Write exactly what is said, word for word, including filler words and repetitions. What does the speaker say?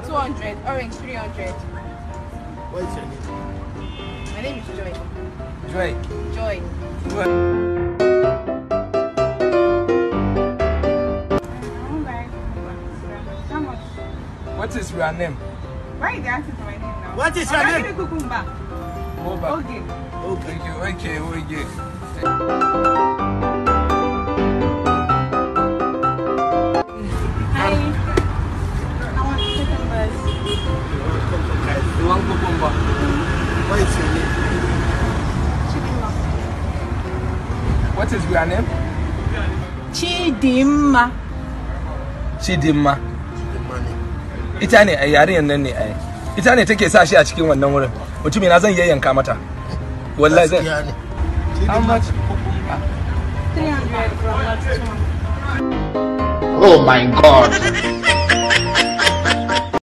two hundred, orange three hundred. What is your name? My name is Joy. Joy. Joy. Joy. How much? What is your name? Why are you asking for my name now? What is your name? Cucumber. Okay. Okay, okay, okay. Hi. I want cucumbers. You want cucumber? What is your name? Chidimma. What is your name? Chidimma. Chidimma. Ita ne a yarinyar nan ne ai. Ita ne take sa shi a cikin wannan wurin. Mutumi na zan yayyanka mata. Wallahi zan. How much? three hundred from what? Oh my God.